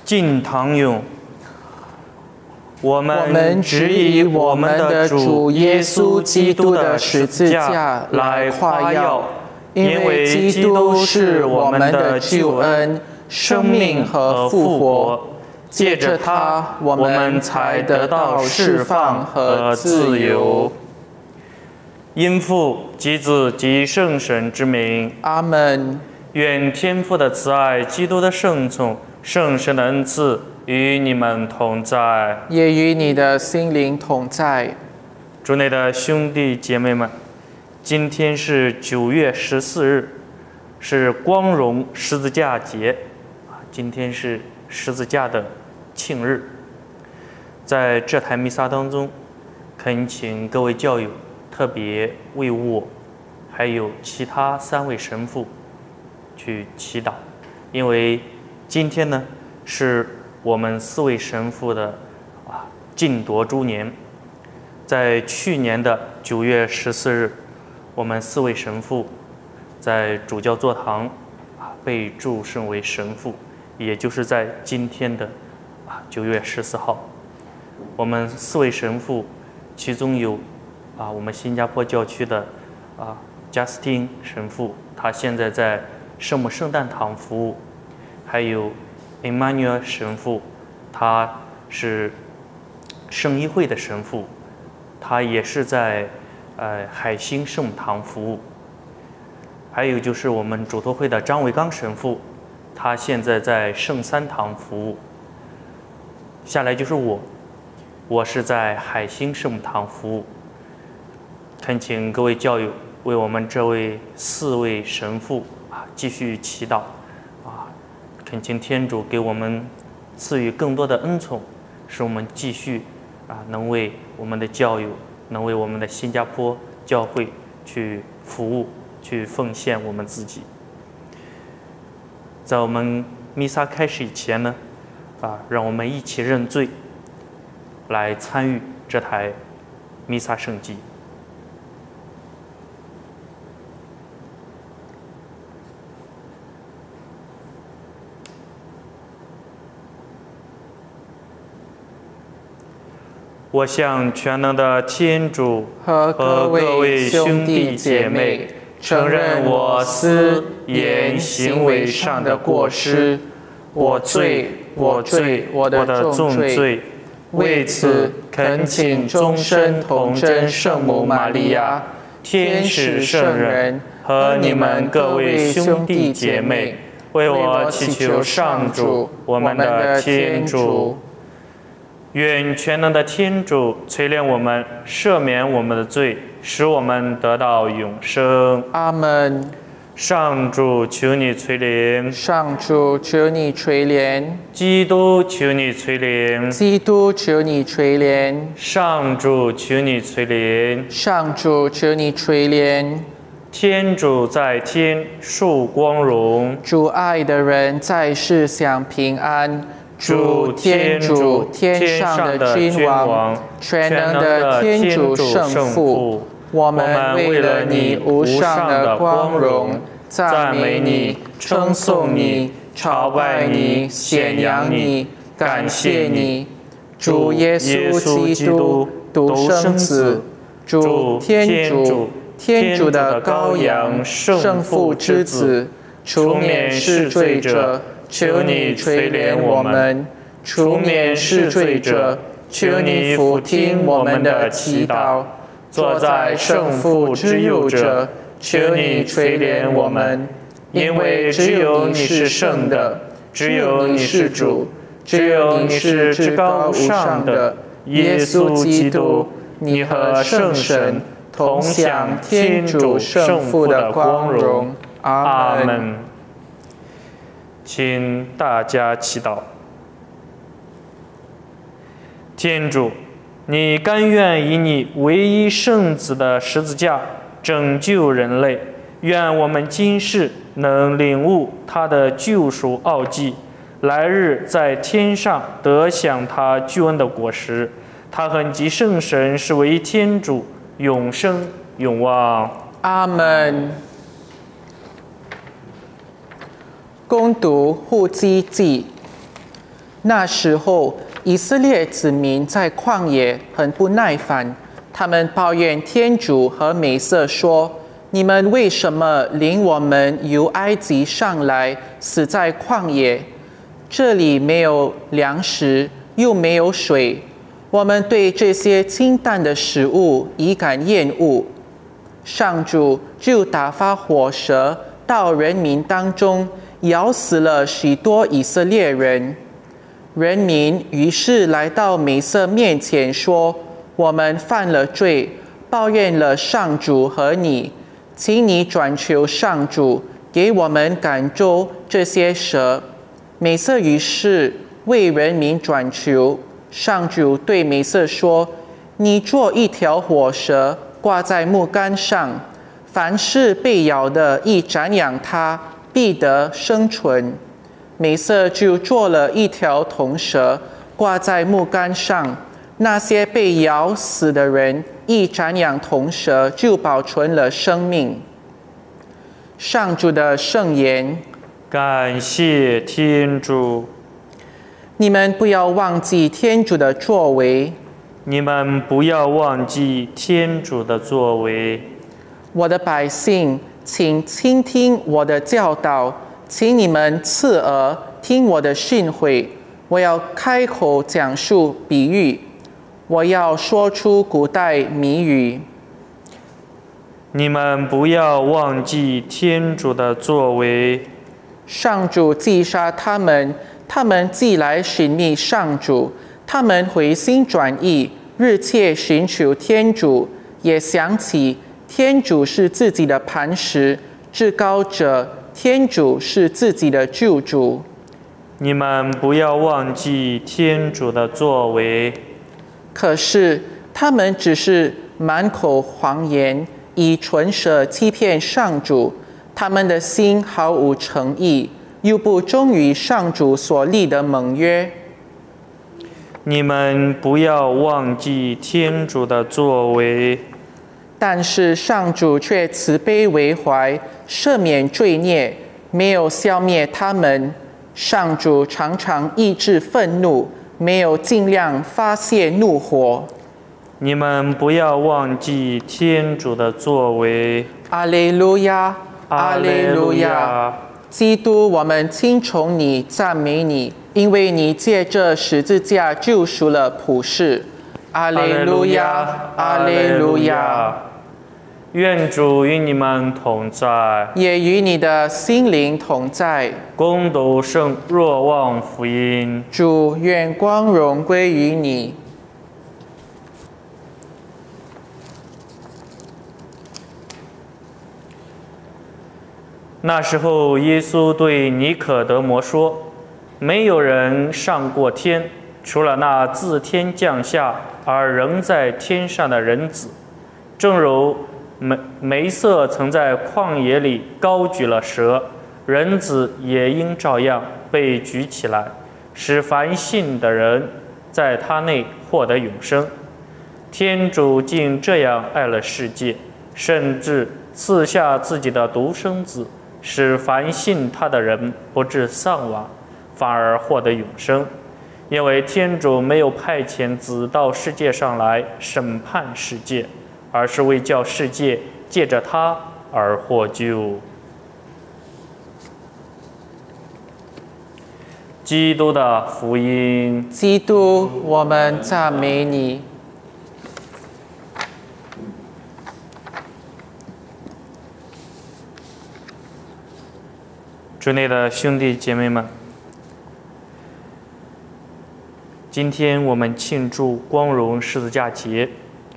敬堂咏。我们只以我们的主耶稣基督的十字架来夸耀，因为基督是我们的救恩、生命和复活。借着他，我们才得到释放和自由。因父及子及圣神之名， 阿门。 愿天父的慈爱、基督的圣宠、圣神的恩赐与你们同在， 也与你的心灵同在。 主内的兄弟姐妹们，今天是9月14日，是光荣十字架节。今天是十字架的庆日。在这台弥撒当中，恳请各位教友特别为我还有其他3位神父去祈祷，因为今天呢是我们4位神父的晋铎周年。在去年的9月14日，我们4位神父在主教座堂被祝圣为神父，也就是在今天的9月14号，我们4位神父，其中有我们新加坡教区的加斯汀神父，他现在在圣母圣诞堂服务；还有 Emmanuel 神父，他是圣医会的神父，他也是在海星圣母堂服务；还有就是我们主托会的张伟刚神父，他现在在圣三堂服务。下来就是我是在海星圣母堂服务。恳请各位教友为我们这位4位神父继续祈祷恳请天主给我们赐予更多的恩宠，使我们继续能为我们的教友，能为我们的新加坡教会去服务，去奉献我们自己。在我们弥撒开始以前呢，让我们一起认罪，来参与这台弥撒圣祭。我向全能的天主和各位兄弟姐妹承认我思言行为上的过失，我罪，我的重罪。为此，恳请终身童真圣母玛利亚、天使圣人和你们各位兄弟姐妹，为我祈求上主，我们的天主。愿全能的天主垂怜我们，赦免我们的罪，使我们得到永生。 阿门。 上主，求你垂怜。 上主，求你垂怜。 基督，求你垂怜。 基督，求你垂怜。 上主，求你垂怜。 上主，求你垂怜。 天主在天，受光荣。 主爱的人在世享平安。主天主，天上的君王，全能的天主圣父，我们为了你无上的光荣，赞美你，称颂你，朝拜你，显扬你，感谢你。主耶稣基督，独生子，主天主，天主的羔羊，圣父之子，除免世罪者，求你垂怜我们；除免世罪者，求你俯听我们的祈祷；坐在圣父之右者，求你垂怜我们。因为只有你是圣的，只有你是主，只有你是至高无上的耶稣基督，你和圣神同享天主圣父的光荣。阿门。 请大家祈祷。天主，你甘愿以你唯一圣子的十字架拯救人类，愿我们今世能领悟他的救赎奥迹，来日在天上得享他救恩的果实。他和你圣神是唯一天主，永生永旺。 阿门。恭读户籍记。 那时候，以色列子民在旷野很不耐烦，他们抱怨天主和美色说：“你们为什么领我们由埃及上来，死在旷野？这里没有粮食，又没有水。我们对这些清淡的食物已感厌恶。”上主就打发火蛇到人民当中，咬死了许多以色列人。人民于是来到美色面前说：“我们犯了罪，抱怨了上主和你，请你转求上主，给我们赶走这些蛇。”美色于是为人民转求。上主对美色说：“你做一条火蛇，挂在木杆上，凡是被咬的，一瞻仰它，必得生存。”美色就做了一条铜蛇，挂在木杆上。那些被咬死的人一瞻仰铜蛇，就保存了生命。上主的圣言。 感谢天主。 你们不要忘记天主的作为。 你们不要忘记天主的作为。 我的百姓，请倾听我的教导，请你们侧耳听我的训诲。我要开口讲述比喻，我要说出古代谜语。 你们不要忘记天主的作为。 上主击杀他们，他们既来寻觅上主，他们回心转意，日切寻求天主，也想起天主是自己的磐石，至高者天主是自己的救主。 你们不要忘记天主的作为。 可是他们只是满口谎言，以唇舌欺骗上主，他们的心毫无诚意，又不忠于上主所立的盟约。 你们不要忘记天主的作为。 但是上主却慈悲为怀，赦免罪孽，没有消灭他们。上主常常抑制愤怒，没有尽量发泄怒火。 你们不要忘记天主的作为。 阿肋路亚，阿肋路亚！基督，我们听从你，赞美你，因为你借着十字架救赎了普世。阿肋路亚，阿肋路亚！ 愿主与你们同在， 也与你的心灵同在。 恭读圣若望福音。 主，愿光荣归于你。 那时候，耶稣对尼可德摩说：“没有人上过天，除了那自天降下而仍在天上的人子。正如梅瑟曾在旷野里高举了蛇，人子也应照样被举起来，使凡信的人在他内获得永生。天主竟这样爱了世界，甚至赐下自己的独生子，使凡信他的人不致丧亡，反而获得永生。因为天主没有派遣子到世界上来审判世界，而是为叫世界借着他而获救。”基督的福音。 基督，我们赞美你。 主内的兄弟姐妹们，今天我们庆祝光荣十字架节，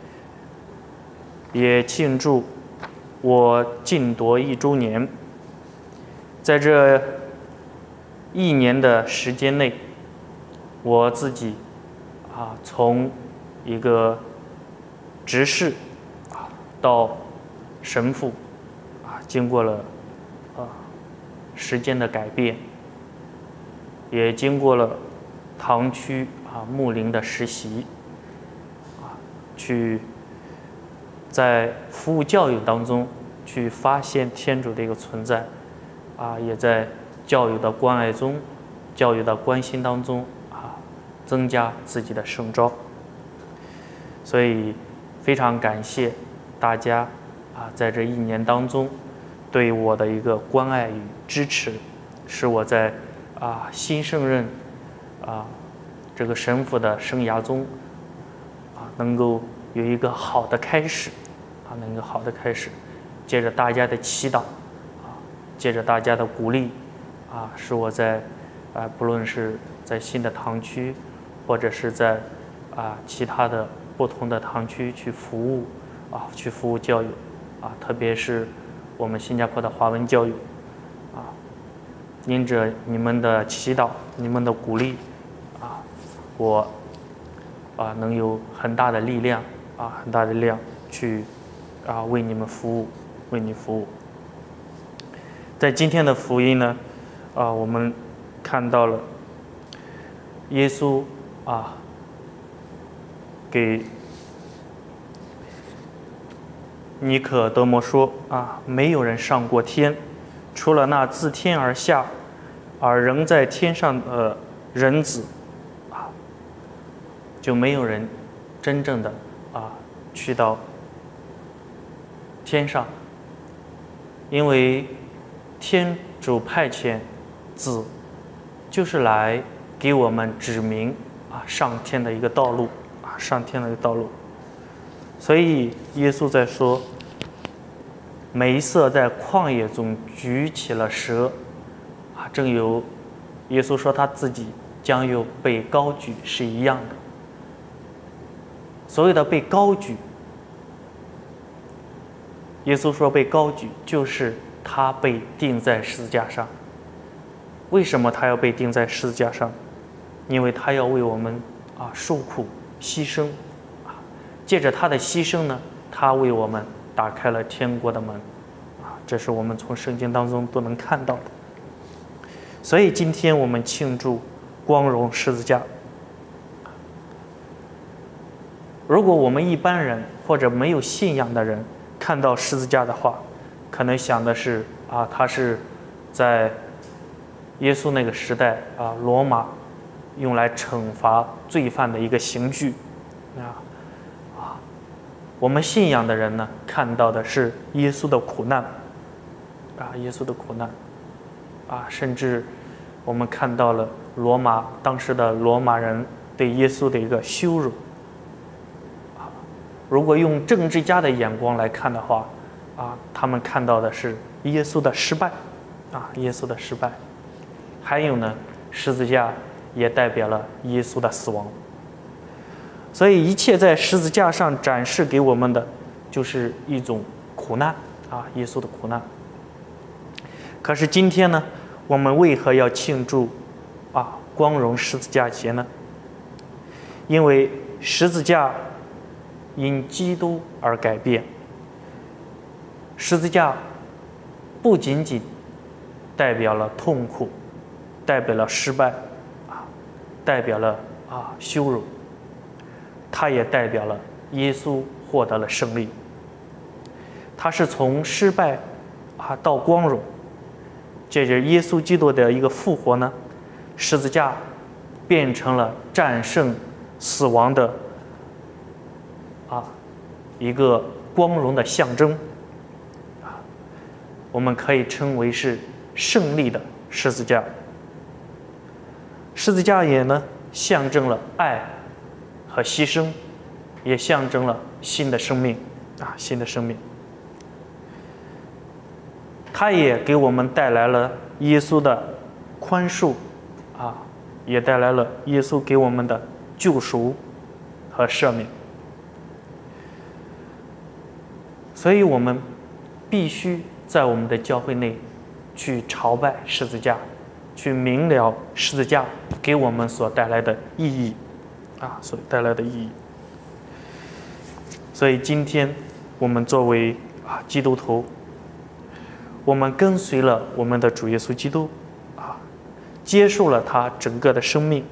也庆祝我禁夺1周年。在这1年的时间内，我自己从一个执事到神父经过了时间的改变，也经过了堂区牧灵的实习，去在服务教育当中去发现天主的一个存在，也在教育的关爱中、教育的关心当中增加自己的圣召。所以非常感谢大家在这1年当中对我的一个关爱与支持，使我在新圣任这个神父的生涯中能够有一个好的开始能够好的开始。借着大家的祈祷借着大家的鼓励使我在不论是在新的堂区，或者是在其他的不同的堂区去服务去服务教育特别是我们新加坡的华文教育因着你们的祈祷，你们的鼓励我能有很大的力量很大的力量去为你们服务，为你服务。在今天的福音呢我们看到了耶稣给尼可德摩说没有人上过天，除了那自天而下而仍在天上的人子就没有人真正的去到天上。因为天主派遣子就是来给我们指明上天的一个道路上天的一个道路。所以耶稣在说，梅瑟在旷野中举起了蛇正有耶稣说他自己将要被高举是一样的。所谓的被高举，耶稣说被高举就是他被钉在十字架上。为什么他要被钉在十字架上？因为他要为我们受苦牺牲借着他的牺牲呢，他为我们打开了天国的门这是我们从圣经当中都能看到的。所以今天我们庆祝光荣十字架。如果我们一般人或者没有信仰的人看到十字架的话，可能想的是他是在耶稣那个时代罗马用来惩罚罪犯的一个刑具我们信仰的人呢，看到的是耶稣的苦难耶稣的苦难甚至我们看到了当时的罗马人对耶稣的一个羞辱如果用政治家的眼光来看的话他们看到的是耶稣的失败耶稣的失败。还有呢，十字架也代表了耶稣的死亡。所以一切在十字架上展示给我们的就是一种苦难耶稣的苦难。可是今天呢，我们为何要庆祝光荣十字架节呢？因为十字架因基督而改变。十字架不仅仅代表了痛苦，代表了失败代表了羞辱，它也代表了耶稣获得了胜利。它是从失败到光荣。借着耶稣基督的一个复活呢，十字架变成了战胜死亡的一个光荣的象征我们可以称为是胜利的十字架。十字架也呢象征了爱和牺牲，也象征了新的生命新的生命。它也给我们带来了耶稣的宽恕也带来了耶稣给我们的救赎和赦免。所以我们必须在我们的教会内去朝拜十字架，去明了十字架给我们所带来的意义所带来的意义。所以今天我们作为基督徒，我们跟随了我们的主耶稣基督接受了他整个的生命。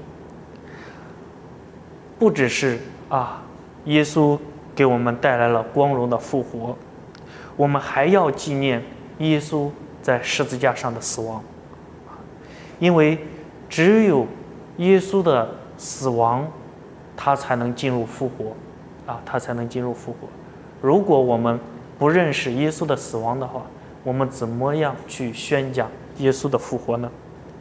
不只是耶稣给我们带来了光荣的复活，我们还要纪念耶稣在十字架上的死亡。因为只有耶稣的死亡，他才能进入复活，他才能进入复活。如果我们不认识耶稣的死亡的话，我们怎么样去宣讲耶稣的复活呢？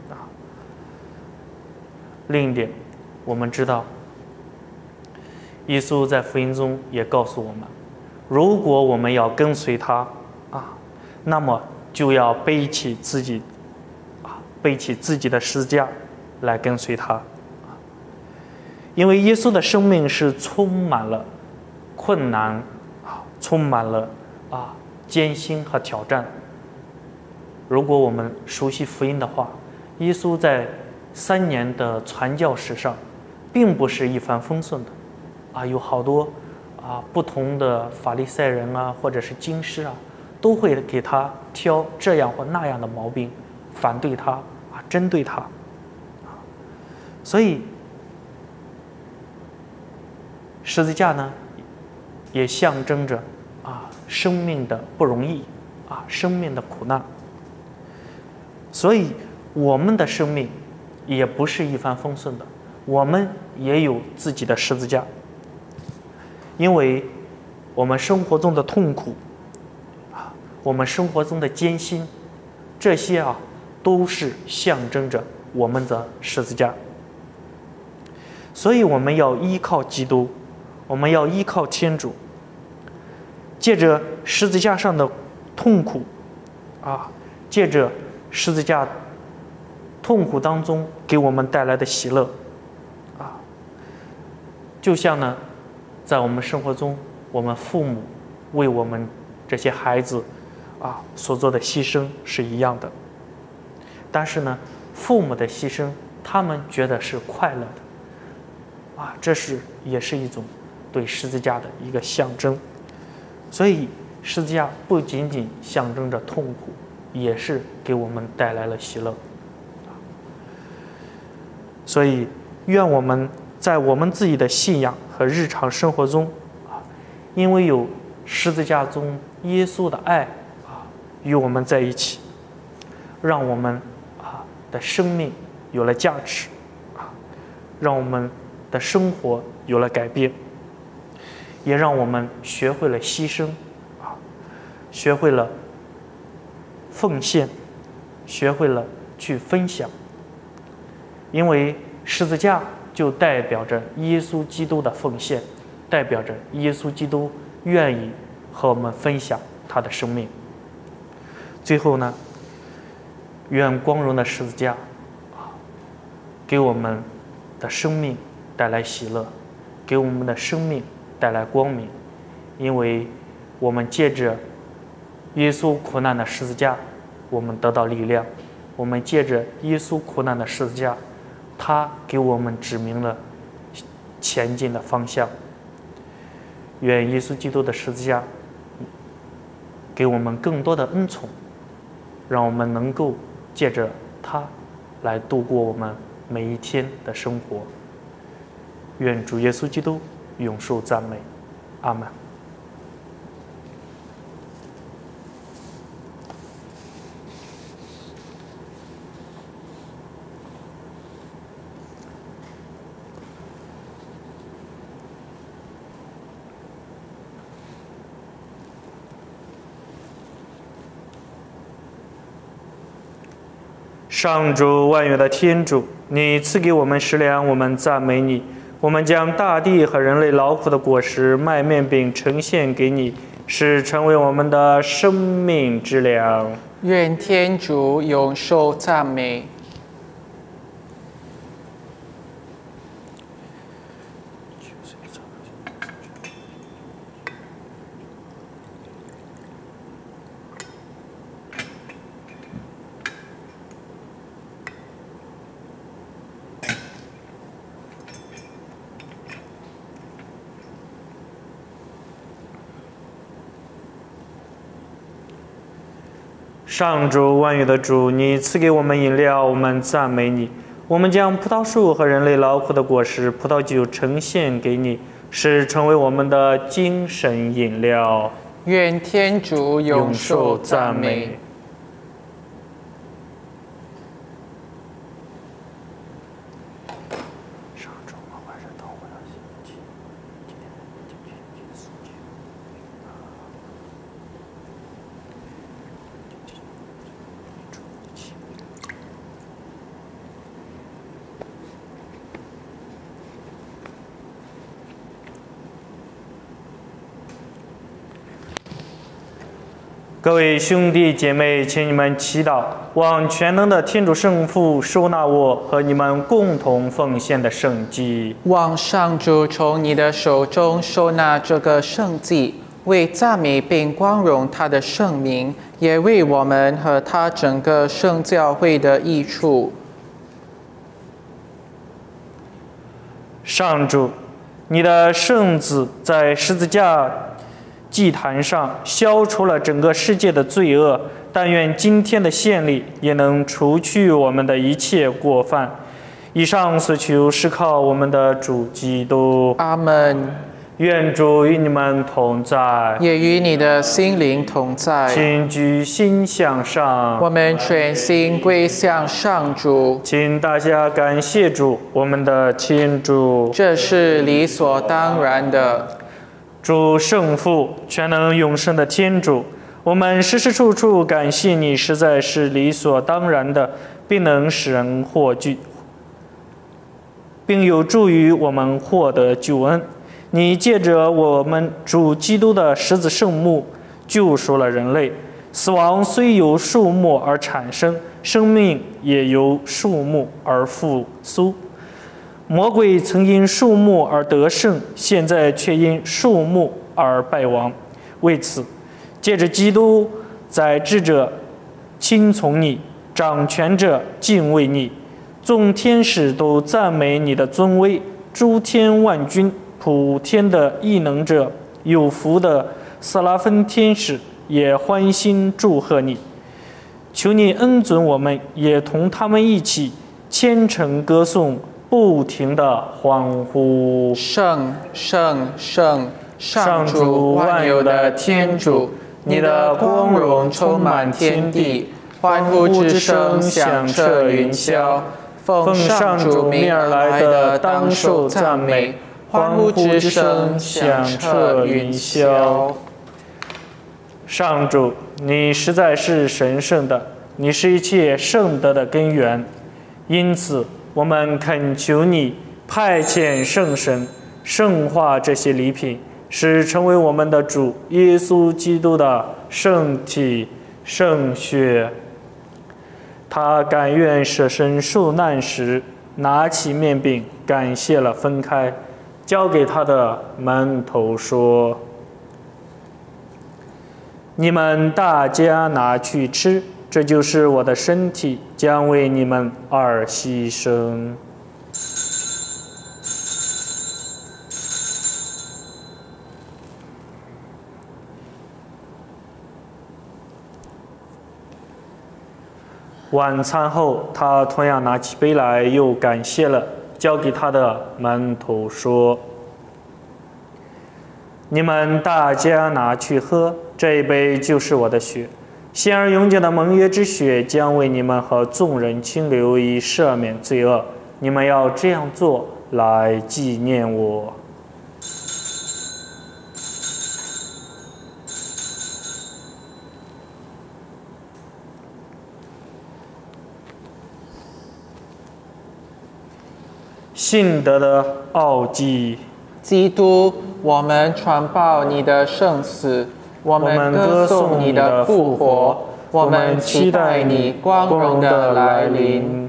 另一点，我们知道，耶稣在福音中也告诉我们，如果我们要跟随他那么就要背起自己的十字架来跟随他。因为耶稣的生命是充满了困难充满了艰辛和挑战。如果我们熟悉福音的话，耶稣在3年的传教史上并不是一帆风顺的有好多不同的法利赛人或者是经师都会给他挑这样或那样的毛病，反对他针对他所以十字架呢也象征着生命的不容易生命的苦难。所以我们的生命也不是一帆风顺的，我们也有自己的十字架。因为我们生活中的痛苦我们生活中的艰辛，这些都是象征着我们的十字架。所以我们要依靠基督，我们要依靠天主，借着十字架上的痛苦借着十字架痛苦当中给我们带来的喜乐就像呢，在我们生活中，我们父母为我们这些孩子所做的牺牲是一样的。但是呢，父母的牺牲，他们觉得是快乐的这也是一种对十字架的一个象征。所以十字架不仅仅象征着痛苦，也是给我们带来了喜乐。所以愿我们在我们自己的信仰和日常生活中因为有十字架中耶稣的爱与我们在一起，让我们的生命有了价值让我们的生活有了改变，也让我们学会了牺牲学会了奉献，学会了去分享。因为十字架就代表着耶稣基督的奉献，代表着耶稣基督愿意和我们分享他的生命。最后呢，愿光荣的十字架给我们的生命带来喜乐，给我们的生命带来光明。因为我们借着耶稣苦难的十字架，我们得到力量；我们借着耶稣苦难的十字架，他给我们指明了前进的方向。愿耶稣基督的十字架给我们更多的恩宠，让我们能够借着它来度过我们每一天的生活。愿主耶稣基督永受赞美，阿们。上主万有的天主，你赐给我们食粮，我们赞美你。我们将大地和人类劳苦的果实麦面饼呈现给你，使成为我们的生命之粮。 愿天主永受赞美。 上主万有的主，你赐给我们饮料，我们赞美你。我们将葡萄树和人类劳苦的果实葡萄酒呈现给你，使成为我们的精神饮料。 愿天主永受赞美。 上主各位兄弟姐妹，请你们祈祷，望全能的天主圣父收纳我和你们共同奉献的圣祭。 望上主从你的手中收纳这个圣祭，为赞美并光荣他的圣名，也为我们和他整个圣教会的益处。 上主，你的圣子在十字架祭坛上消除了整个世界的罪恶，但愿今天的献礼也能除去我们的一切过犯。以上所求是靠我们的主基督。 阿门。 愿主与你们同在， 也与你的心灵同在。 请举心向上， 我们全心归向上主。 请大家感谢主，我们的天主。 这是理所当然的。 主圣父，全能永生的天主，我们时时处处感谢你，实在是理所当然的，并能使人获救，并有助于我们获得救恩。你借着我们主基督的十字圣墓救赎了人类。死亡虽由树木而产生，生命也由树木而复苏。魔鬼曾因树木而得胜，现在却因树木而败亡。为此，借着基督，宰制者听从你，掌权者敬畏你，众天使都赞美你的尊威，诸天万军，普天的异能者，有福的色拉芬天使也欢欣祝贺你。求你恩准我们，也同他们一起虔诚歌颂，不停地欢呼。 圣圣圣，上主万有的天主，你的光荣充满天地，欢呼之声响彻云霄。奉上主名而来的当受赞美，欢呼之声响彻云霄。 上主，你实在是神圣的，你是一切圣德的根源，因此我们恳求你派遣圣神圣化这些礼品，使成为我们的主耶稣基督的圣体圣血。他甘愿舍身受难时，拿起面饼，感谢了，分开，交给他的门徒说：“你们大家拿去吃，这就是我的身体，将为你们而牺牲。”晚餐后，他同样拿起杯来，又感谢了，交给他的门徒说：“你们大家拿去喝，这一杯就是我的血，现而永久的盟约之血，将为你们和众人清流，以赦免罪恶。你们要这样做，来纪念我。”信德的奥迹。 基督，我们传报你的圣死，我们歌颂你的复活，我们期待你光荣的来临。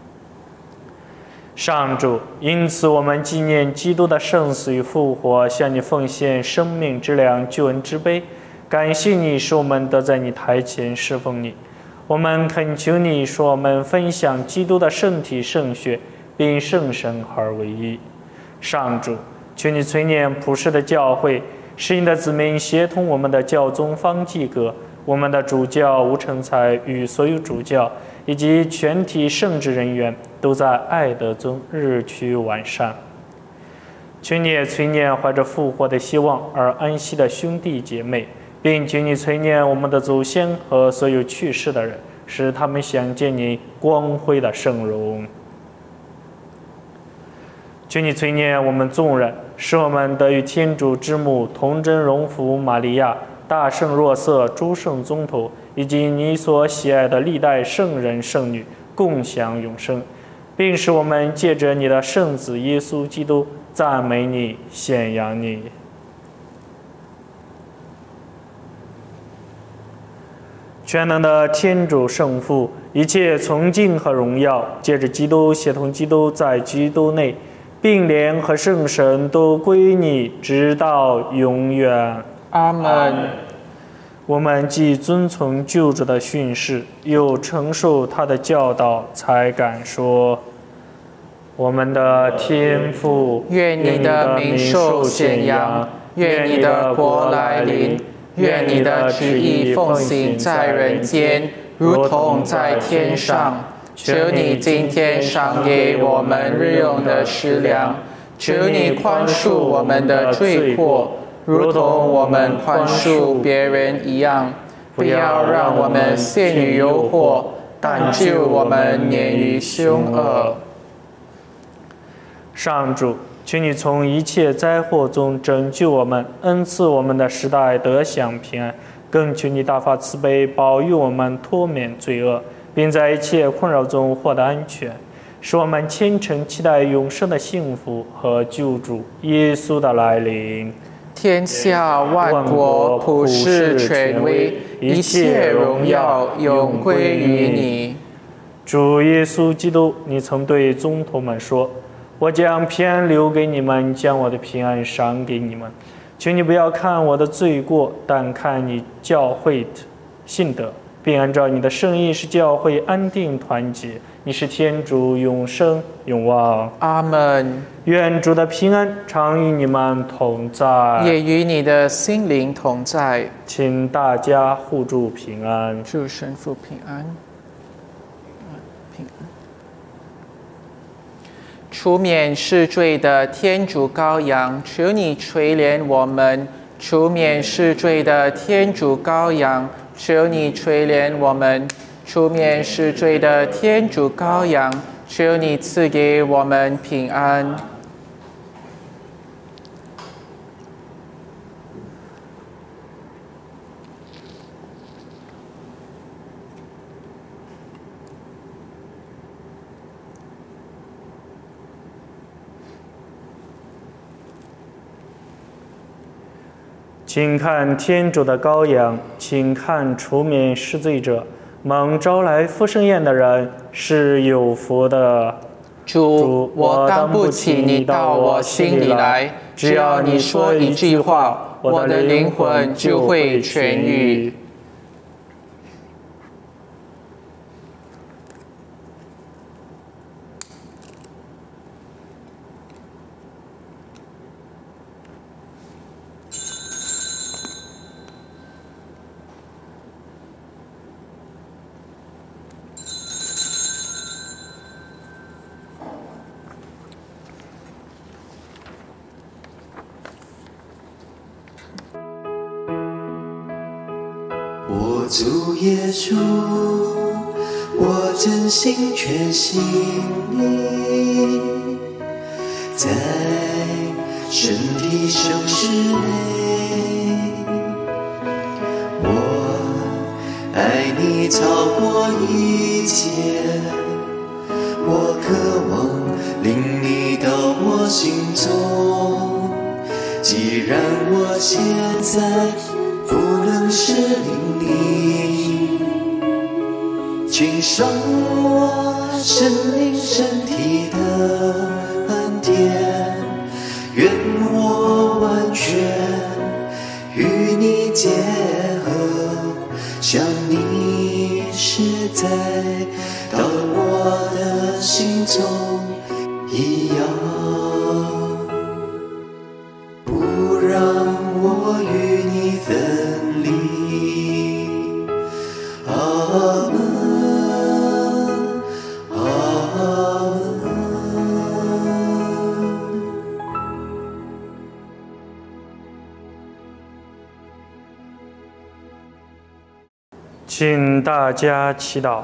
上主，因此我们纪念基督的圣死与复活，向你奉献生命之粮、救恩之杯，感谢你使我们得在你台前侍奉你。我们恳求你，使我们分享基督的圣体圣血，并圣神而为一。上主，求你垂念普世的教会，使你的子民协同我们的教宗方济各、我们的主教吴成才与所有主教以及全体圣职人员都在爱德中日趋完善。求你也垂念怀着复活的希望而安息的兄弟姐妹，并求你垂念我们的祖先和所有去世的人，使他们享见你光辉的圣容。求你垂念我们众人，使我们得与天主之母童真荣福玛利亚、大圣若瑟、诸圣宗徒以及你所喜爱的历代圣人圣女共享永生，并使我们借着你的圣子耶稣基督赞美你、显扬你。 全能的天主圣父，一切崇敬和荣耀，借着基督，协同基督，在基督内，并联和圣神都归你，直到永远。 阿门。 我们既遵从救主的训示，又承受他的教导，才敢说：我们的天父， 愿你的名受显扬，愿你的国来临，愿你的旨意奉行在人间，如同在天上。求你今天赏给我们日用的食粮，求你宽恕我们的罪过，如同我们宽恕别人一样。不要让我们陷于诱惑，但救我们免于凶恶。 上主，请你从一切灾祸中拯救我们，恩赐我们的时代得享平安，更求你大发慈悲，保佑我们脱免罪恶，并在一切困扰中获得安全，使我们虔诚期待永生的幸福和救主耶稣的来临。 天下万国普世权威，一切荣耀永归于你。 主耶稣基督，你曾对宗徒们说：我将平安留给你们，将我的平安赏给你们。求你不要看我的罪过，但看你教会的信德，并按照你的圣意使教会安定团结。你是天主，永生永王。 阿门。 愿主的平安常与你们同在， 也与你的心灵同在。 请大家互助平安。 祝神父平安。平安。除免世罪的天主羔羊，求你垂怜我们；除免世罪的天主羔羊，求你垂怜我们；除免世罪的天主羔羊，求你赐给我们平安。 请看天主的羔羊，请看除免世罪者。蒙招来复生宴的人是有福的。 主，我担不起你到我心里来，只要你说一句话，我的灵魂就会痊愈。 我主耶稣，我真心全信你，在身体圣事内，我爱你超过一切，我渴望领你到我心中。既然我现在不能是领你，请赏我生命身体的恩典，愿我完全与你结合，像你实在到我的心中一样，不让我与你分离。阿门，阿门。 请大家祈祷。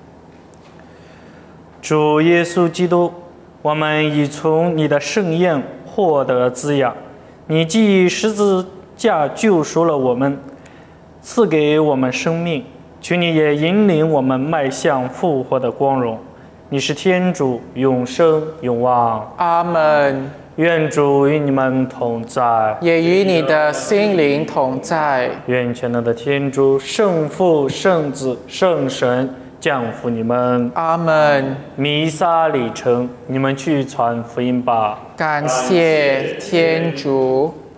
主耶稣基督，我们已从你的圣宴获得滋养，你既十字架救赎了我们，赐给我们生命，求你也引领我们迈向复活的光荣。你是天主，永生永王。 阿门。 愿主与你们同在， 也与你的心灵同在。 愿全能的天主、圣父、圣子、圣神降福你们。 阿门。 弥撒礼成，你们去传福音吧。 感谢天主。